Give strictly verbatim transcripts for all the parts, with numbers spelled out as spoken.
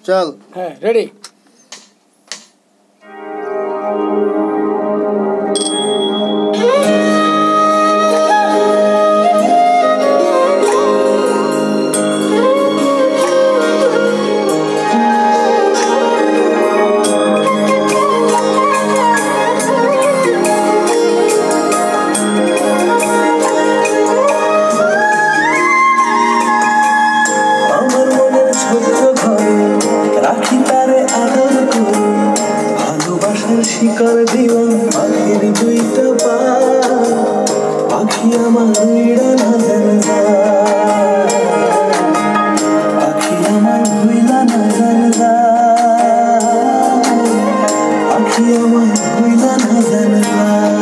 চল। হ্যাঁ রেডি। শিকার দিলাম পাখির দুইটা পা, পাখি আমার উইড়া না জানবা, পাখি আমার ভুইলা না জানবা, পাখি আমার ভুইলা না জানবা।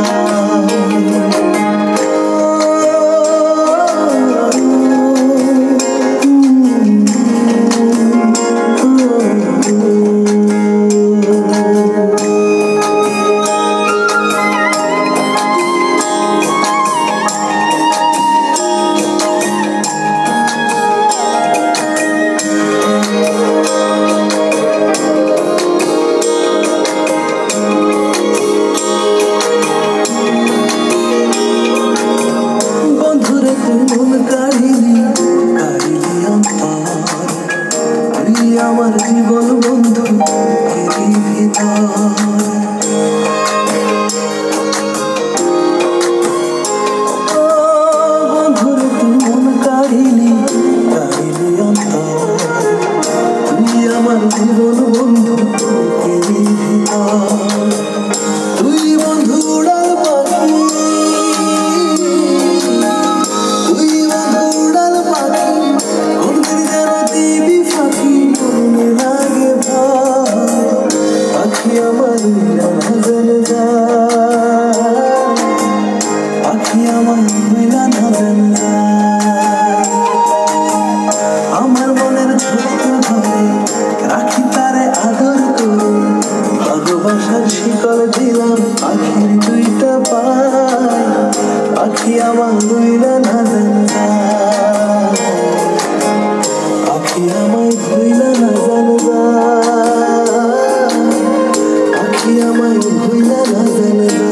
আমার জীবন বন্ধু ভিতর বন্ধুর তুই মন কাহিনী কাহিনী অন্তর, তুই আমার জীবন বন্ধু ভিতর, তুই বন্ধু উড়াল পাখি, তুই বন্ধু উড়াল পাখি, বন্ধুর যেন দিবি ফাঁকি, মনে লাগে ভয়, পাখি আমার উইড়া না জানবা, পাখি আমার উইড়া না জানবা। আমার মনের ছোট্ট ঘরে রাখি তারে আদর করে, ভালোবাসার শিকল দিলাম পাখির দুইটা পায়, পাখি আমার উইড়া না জানবা, পাখি আমায় ভুইলা না জানবা, পাখি আমায় ভুইলা না জানবা।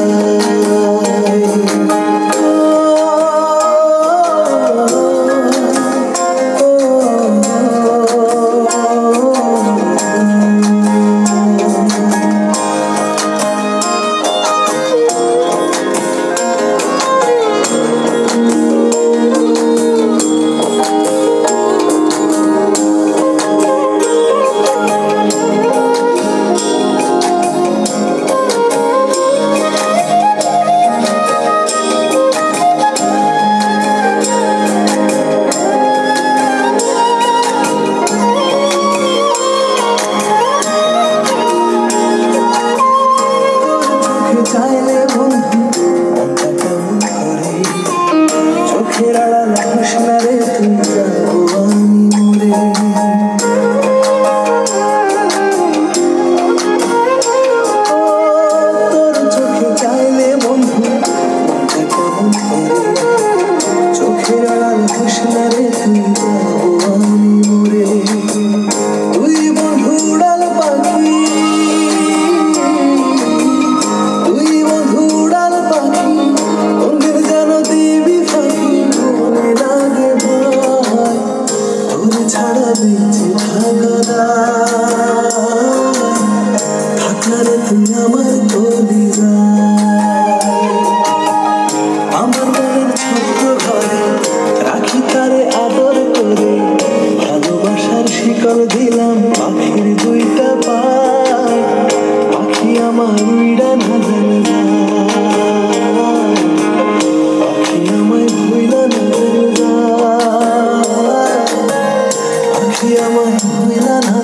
চাইলে বন্ধু মনটা কেমন করে, চোখের আড়াল হাস না রে তুই, যাবো আমি মরে। তোর চোখে চাইলে বন্ধু মনটা কেমন করে, চোখের আড়াল হাস না রে তুই, যাবো আমি মরে। তুই বন্ধু উড়াল পাখি, তুই বন্ধু উড়াল পাখি, বন্ধুর যেন দিবি ফাঁকি, মনে লাগে ভয়, তোর ছাড়া বেঁচে থাকা থাকলে তুই আমার কলিজায়। আমার মনের ছোট্ট ঘরে রাখি তারে আদর করে, ভালোবাসার শিকল দিলাম পাখির দুইটা পায়, পাখি আমার উইড়া না জানবা, পাখি আমায় ভুইলা না জানবা, পাখি আমায় ভুইলা না